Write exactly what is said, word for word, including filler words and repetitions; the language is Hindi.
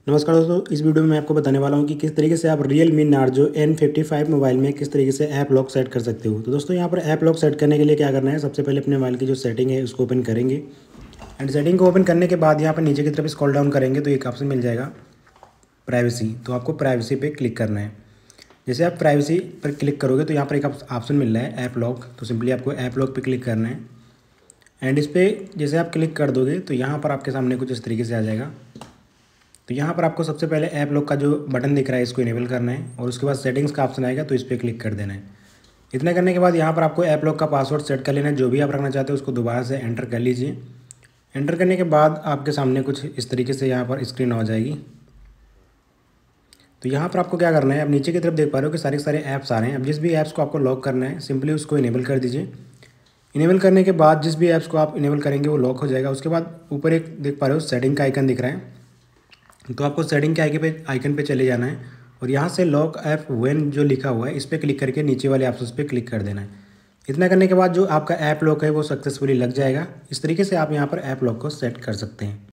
नमस्कार दोस्तों, इस वीडियो में मैं आपको बताने वाला हूं कि किस तरीके से आप Realme Narzo N fifty five mobile में किस तरीके से ऐप लॉक सेट कर सकते हो। तो दोस्तों यहाँ पर ऐप लॉक सेट करने के लिए क्या करना है, सबसे पहले अपने मोबाइल की जो सेटिंग है उसको ओपन करेंगे। एंड सेटिंग को ओपन करने के बाद यहाँ पर नीचे की तरफ स्क्रॉल डाउन करेंगे तो एक ऑप्शन मिल जाएगा प्राइवेसी। तो आपको प्राइवेसी पे क्लिक करना है। जैसे आप प्राइवेसी पर क्लिक करोगे तो यहाँ पर एक ऑप्शन मिल रहा है ऐप लॉक। तो सिंपली आपको ऐप लॉक पर क्लिक करना है। एंड इस पर जैसे आप क्लिक कर दोगे तो यहाँ पर आपके सामने कुछ इस तरीके से आ जाएगा। तो यहाँ पर आपको सबसे पहले ऐप लॉक का जो बटन दिख रहा है इसको इनेबल करना है और उसके बाद सेटिंग्स का ऑप्शन आएगा तो इस पर क्लिक कर देना है। इतना करने के बाद यहाँ पर आपको ऐप लॉक का पासवर्ड सेट कर लेना है। जो भी आप रखना चाहते हो उसको दोबारा से एंटर कर लीजिए। एंटर करने के बाद आपके सामने कुछ इस तरीके से यहाँ पर स्क्रीन आ जाएगी। तो यहाँ पर आपको क्या करना है, आप नीचे की तरफ देख पा रहे हो कि सारे सारे ऐप्स आ रहे हैं। अब जिस भी ऐप्स को आपको लॉक करना है सिंपली उसको इनेबल कर दीजिए। इनेबल करने के बाद जिस भी ऐप्स को आप इनेबल करेंगे वो लॉक हो जाएगा। उसके बाद ऊपर एक देख पा रहे हो सेटिंग का आइकन दिख रहा है। तो आपको सेटिंग के आइकन पे आइकन पे चले जाना है और यहाँ से लॉक ऐप व्हेन जो लिखा हुआ है इस पर क्लिक करके नीचे वाले ऑप्शन पे क्लिक कर देना है। इतना करने के बाद जो आपका ऐप लॉक है वो सक्सेसफुली लग जाएगा। इस तरीके से आप यहाँ पर ऐप लॉक को सेट कर सकते हैं।